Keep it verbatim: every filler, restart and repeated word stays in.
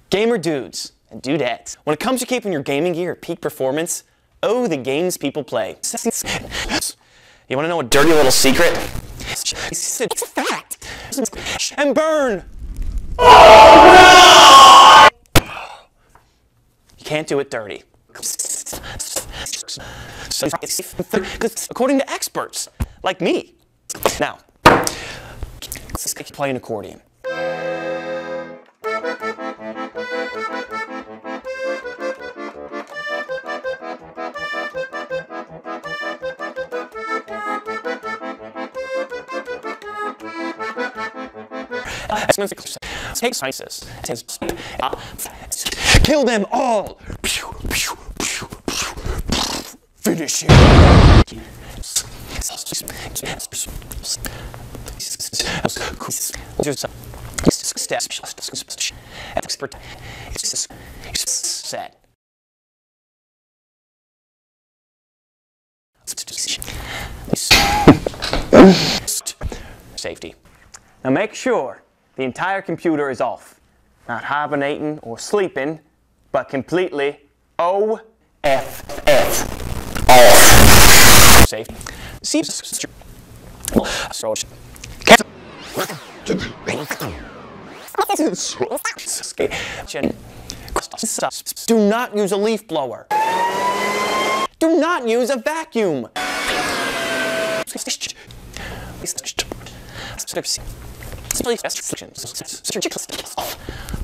Gamer dudes and dudettes, when it comes to keeping your gaming gear at peak performance, oh, the games people play. You want to know a dirty little secret? It's a fact. And burn. You can't do it dirty. According to experts, like me. Now, let's play an accordion. Take sciences. Kill them all. Finish it. Set. Safety. Now make sure the entire computer is off. Not hibernating or sleeping, but completely O F F. Off. Safety. See. Do not use a leaf blower. Do not use a vacuum. Please,